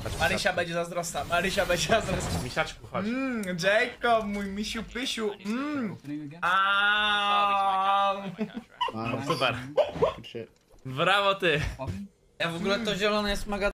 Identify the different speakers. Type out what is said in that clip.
Speaker 1: Marysia będzie zazdrosna, Marysia będzie zazdrosna.
Speaker 2: Misiaczku, chodź.
Speaker 1: Jacob, mój misiu pysiu.
Speaker 2: Super.
Speaker 3: Good shit.
Speaker 2: Brawo ty.
Speaker 4: Ja w ogóle to zielone jest mega